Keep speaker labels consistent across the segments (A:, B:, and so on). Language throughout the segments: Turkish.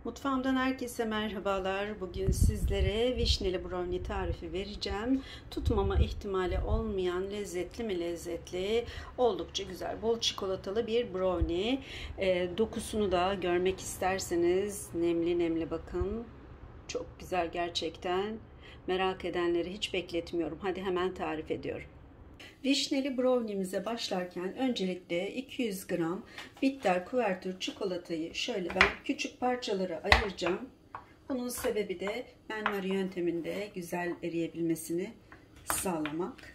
A: Mutfağımdan herkese merhabalar. Bugün sizlere vişneli brownie tarifi vereceğim. Tutmama ihtimali olmayan lezzetli mi lezzetli, oldukça güzel, bol çikolatalı bir brownie. Dokusunu da görmek isterseniz nemli nemli bakın. Çok güzel gerçekten. Merak edenleri hiç bekletmiyorum. Hadi hemen tarif ediyorum. Vişneli brownie'mize başlarken öncelikle 200 gram bitter kuvertür çikolatayı şöyle ben küçük parçalara ayıracağım. Bunun sebebi de benmari yönteminde güzel eriyebilmesini sağlamak.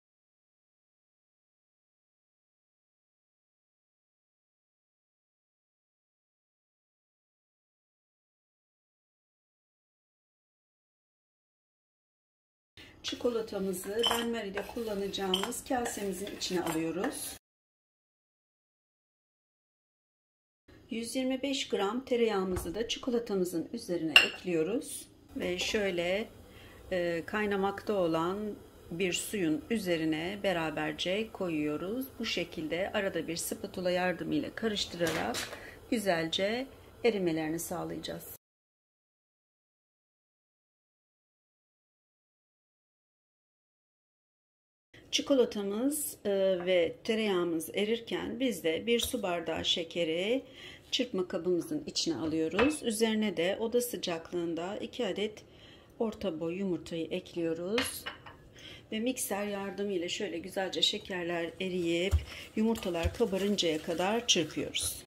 A: Çikolatamızı benmari'de kullanacağımız kasemizin içine alıyoruz. 125 gram tereyağımızı da çikolatamızın üzerine ekliyoruz ve şöyle kaynamakta olan bir suyun üzerine beraberce koyuyoruz. Bu şekilde arada bir spatula yardımıyla karıştırarak güzelce erimelerini sağlayacağız. Çikolatamız ve tereyağımız erirken biz de bir su bardağı şekeri çırpma kabımızın içine alıyoruz. Üzerine de oda sıcaklığında 2 adet orta boy yumurtayı ekliyoruz. Ve mikser yardımıyla şöyle güzelce şekerler eriyip yumurtalar kabarıncaya kadar çırpıyoruz.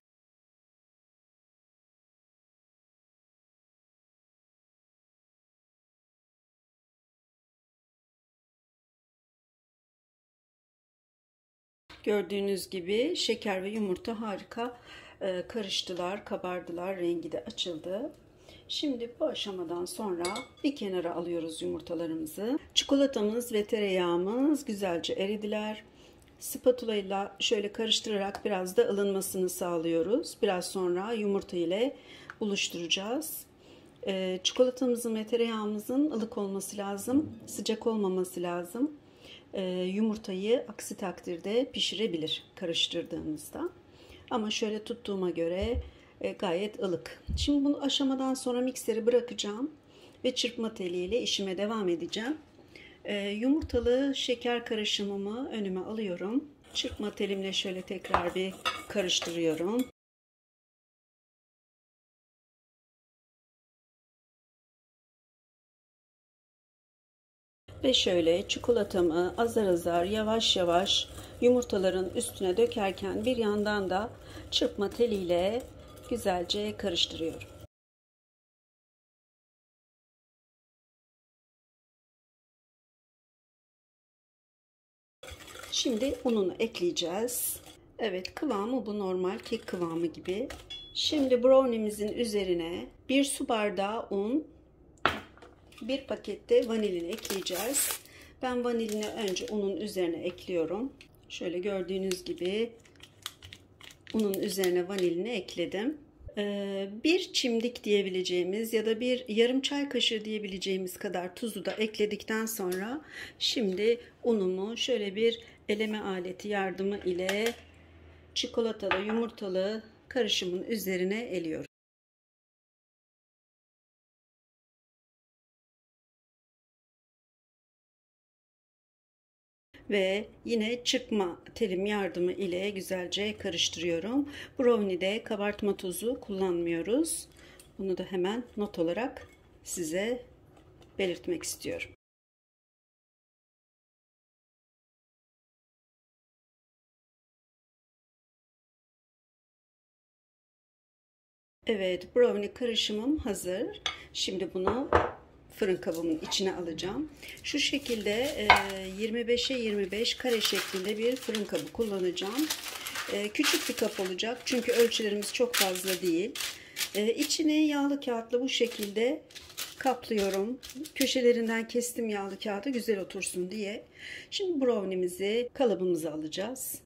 A: Gördüğünüz gibi şeker ve yumurta harika karıştılar, kabardılar, rengi de açıldı. Şimdi bu aşamadan sonra bir kenara alıyoruz yumurtalarımızı. Çikolatamız ve tereyağımız güzelce eridiler. Spatula ile şöyle karıştırarak biraz da ılınmasını sağlıyoruz. Biraz sonra yumurta ile buluşturacağız. Çikolatamızın ve tereyağımızın ılık olması lazım, sıcak olmaması lazım. Yumurtayı aksi takdirde pişirebilir karıştırdığımızda. Ama şöyle tuttuğuma göre gayet ılık. Şimdi bu aşamadan sonra mikseri bırakacağım ve çırpma teliyle işime devam edeceğim. Yumurtalı şeker karışımımı önüme alıyorum. Çırpma telimle şöyle tekrar bir karıştırıyorum. Ve şöyle çikolatamı azar azar yavaş yavaş yumurtaların üstüne dökerken bir yandan da çırpma teliyle güzelce karıştırıyorum. Şimdi ununu ekleyeceğiz. Evet, kıvamı bu normal kek kıvamı gibi. Şimdi brownie'mizin üzerine bir su bardağı un, bir pakette vanilin ekleyeceğiz. Ben vanilini önce unun üzerine ekliyorum. Şöyle gördüğünüz gibi unun üzerine vanilini ekledim. Bir çimdik diyebileceğimiz ya da bir yarım çay kaşığı diyebileceğimiz kadar tuzu da ekledikten sonra şimdi unumu şöyle bir eleme aleti yardımı ile çikolatalı yumurtalı karışımın üzerine eliyorum. Ve yine çırpma telim yardımı ile güzelce karıştırıyorum. Brownie'de kabartma tozu kullanmıyoruz. Bunu da hemen not olarak size belirtmek istiyorum. Evet, brownie karışımım hazır. Şimdi bunu fırın kabımın içine alacağım. Şu şekilde 25'e 25 kare şeklinde bir fırın kabı kullanacağım. Küçük bir kap olacak çünkü ölçülerimiz çok fazla değil. İçine yağlı kağıtla bu şekilde kaplıyorum. Köşelerinden kestim yağlı kağıdı güzel otursun diye. Şimdi brownie'mizi kalıbımıza alacağız.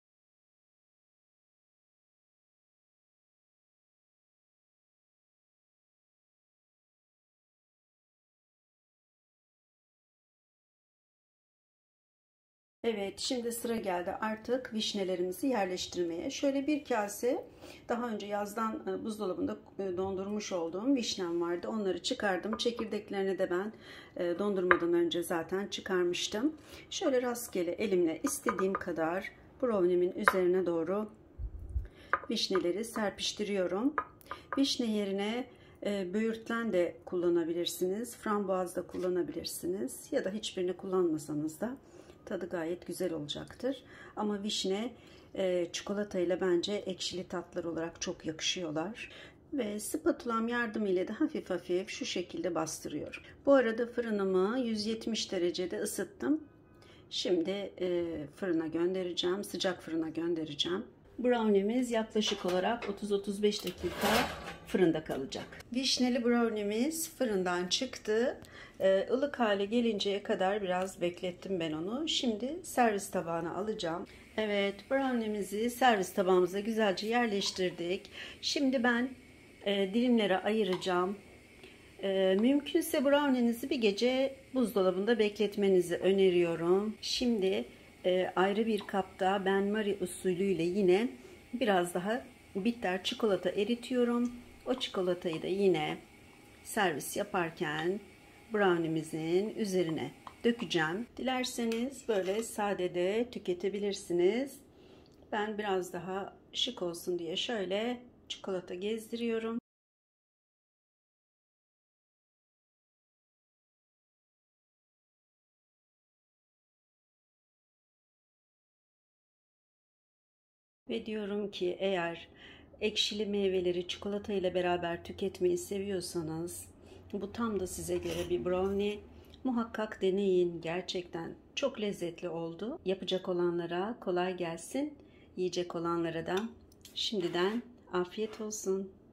A: Evet, şimdi sıra geldi artık vişnelerimizi yerleştirmeye. Şöyle bir kase daha önce yazdan buzdolabında dondurmuş olduğum vişnem vardı. Onları çıkardım. Çekirdeklerini de ben dondurmadan önce zaten çıkarmıştım. Şöyle rastgele elimle istediğim kadar brownie'min üzerine doğru vişneleri serpiştiriyorum. Vişne yerine böğürtlen de kullanabilirsiniz. Frambuaz da kullanabilirsiniz. Ya da hiçbirini kullanmasanız da tadı gayet güzel olacaktır. Ama vişne çikolata ile bence ekşili tatlar olarak çok yakışıyorlar. Ve spatulam yardımıyla da hafif hafif şu şekilde bastırıyorum. Bu arada fırınımı 170 derecede ısıttım. Şimdi fırına göndereceğim. Sıcak fırına göndereceğim. Brownie'miz yaklaşık olarak 30-35 dakika fırında kalacak. Vişneli brownie'miz fırından çıktı. Ilık hale gelinceye kadar biraz beklettim ben onu. Şimdi servis tabağına alacağım. Evet, brownie'mizi servis tabağımıza güzelce yerleştirdik. Şimdi ben dilimlere ayıracağım. Mümkünse brownie'nizi bir gece buzdolabında bekletmenizi öneriyorum. Şimdi ayrı bir kapta benmari usulüyle yine biraz daha bitter çikolata eritiyorum. O çikolatayı da yine servis yaparken brownie'mizin üzerine dökeceğim. Dilerseniz böyle sade de tüketebilirsiniz. Ben biraz daha şık olsun diye şöyle çikolata gezdiriyorum. Ve diyorum ki eğer ekşili meyveleri çikolata ile beraber tüketmeyi seviyorsanız bu tam da size göre bir brownie. Muhakkak deneyin. Gerçekten çok lezzetli oldu. Yapacak olanlara kolay gelsin. Yiyecek olanlara da şimdiden afiyet olsun.